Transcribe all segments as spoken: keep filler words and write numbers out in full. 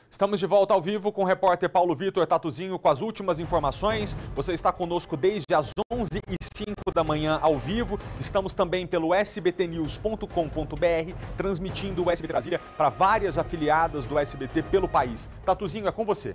Estamos de volta ao vivo com o repórter Paulo Vitor Tatuzinho com as últimas informações. Você está conosco desde as onze e cinco da manhã ao vivo. Estamos também pelo S B T news ponto com ponto br, transmitindo o S B T Brasília para várias afiliadas do S B T pelo país. Tatuzinho, é com você.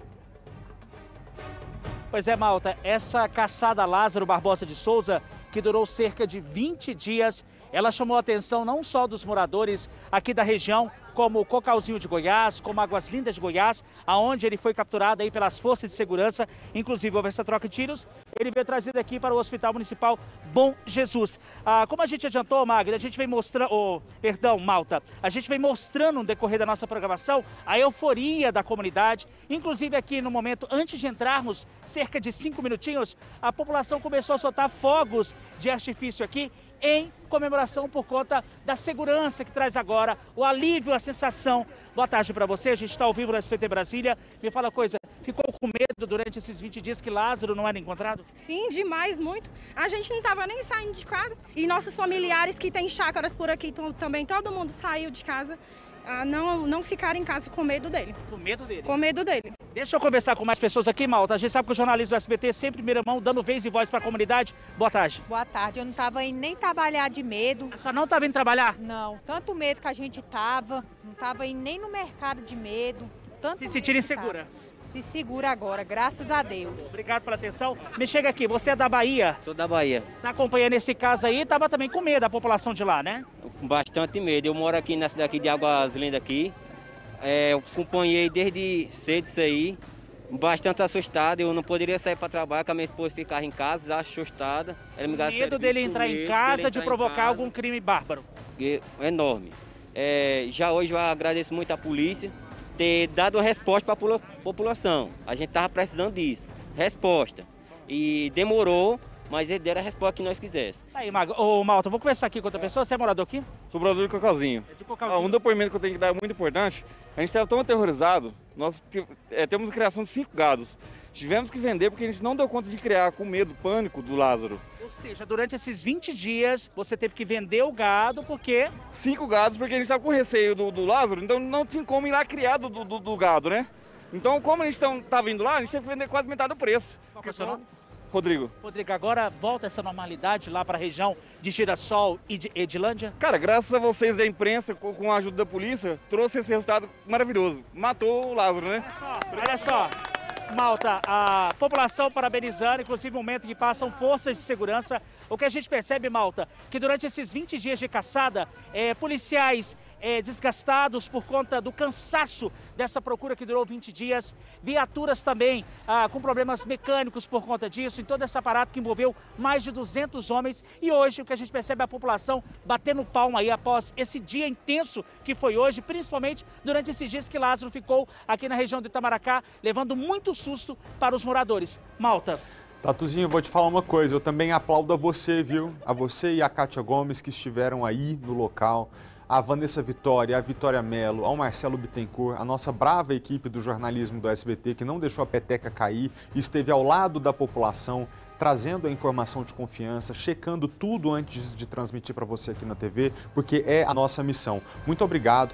Pois é, Malta, essa caçada Lázaro Barbosa de Souza, que durou cerca de vinte dias, ela chamou a atenção não só dos moradores aqui da região, como o Cocalzinho de Goiás, como Águas Lindas de Goiás, aonde ele foi capturado aí pelas forças de segurança, inclusive houve essa troca de tiros. Ele veio trazido aqui para o Hospital Municipal Bom Jesus. Ah, como a gente adiantou, Magda, a gente vem mostrando, oh, perdão, Malta, a gente vem mostrando no decorrer da nossa programação a euforia da comunidade, inclusive aqui no momento, antes de entrarmos, cerca de cinco minutinhos, a população começou a soltar fogos de artifício aqui, em comemoração por conta da segurança que traz agora, o alívio, a sensação. Boa tarde para você, a gente está ao vivo no S B T Brasília. Me fala uma coisa, ficou com medo durante esses vinte dias que Lázaro não era encontrado? Sim, demais, muito. A gente não estava nem saindo de casa e nossos familiares que têm chácaras por aqui também, todo mundo saiu de casa. A não, não ficar em casa com medo dele. Com medo dele? Com medo dele. Deixa eu conversar com mais pessoas aqui, Malta. A gente sabe que o jornalismo do S B T sempre em primeira mão, dando vez e voz para a comunidade. Boa tarde. Boa tarde. Eu não estava indo nem trabalhar de medo. A senhora não estava indo trabalhar? Não. Tanto medo que a gente estava. Não estava indo nem no mercado de medo. Tanto Se sentir insegura? Se segura agora, graças a Deus. Obrigado pela atenção. Me chega aqui, você é da Bahia? Sou da Bahia. Está acompanhando esse caso aí, estava também com medo da população de lá, né? Com bastante medo. Eu moro aqui na cidade aqui de Águas Lindas aqui. É, eu acompanhei desde cedo isso aí, bastante assustado. Eu não poderia sair para trabalhar, que a minha esposa ficava em casa, assustada. Ela me medo dele entrar em casa, de provocar algum crime bárbaro. É enorme. É, já hoje eu agradeço muito à polícia ter dado a resposta para a população. A gente estava precisando disso, resposta. E demorou, mas ele deram a resposta que nós quisessemos. Aí, Mago. Ô, Malta, vou conversar aqui com outra pessoa. Você é morador aqui? Sou morador de Cocalzinho. É de Cocalzinho. Ah, um depoimento que eu tenho que dar é muito importante. A gente estava tão aterrorizado, nós é, temos a criação de cinco gados. Tivemos que vender porque a gente não deu conta de criar com medo, pânico do Lázaro. Ou seja, durante esses vinte dias, você teve que vender o gado porque... Cinco gados porque a gente estava com receio do, do Lázaro, então não tinha como ir lá criar do, do, do gado, né? Então, como a gente estava indo lá, a gente teve que vender quase metade do preço. Qual que é o seu nome? Rodrigo. Rodrigo, agora volta essa normalidade lá para a região de Girassol e de Edilândia? Cara, graças a vocês da imprensa, com, com a ajuda da polícia, trouxe esse resultado maravilhoso. Matou o Lázaro, né? Olha só, olha só, Malta, a população parabenizando, inclusive no momento que passam forças de segurança. O que a gente percebe, Malta, que durante esses vinte dias de caçada, é, policiais é, desgastados por conta do cansaço dessa procura que durou vinte dias, viaturas também ah, com problemas mecânicos por conta disso, em todo esse aparato que envolveu mais de duzentos homens. E hoje o que a gente percebe é a população batendo palma aí após esse dia intenso que foi hoje, principalmente durante esses dias que Lázaro ficou aqui na região do Itamaracá, levando muito susto para os moradores. Malta. Tatuzinho, vou te falar uma coisa, eu também aplaudo a você, viu? A você e a Kátia Gomes que estiveram aí no local, a Vanessa Vitória, a Vitória Mello, ao Marcelo Bittencourt, a nossa brava equipe do jornalismo do S B T que não deixou a peteca cair, esteve ao lado da população, trazendo a informação de confiança, checando tudo antes de transmitir para você aqui na T V, porque é a nossa missão. Muito obrigado.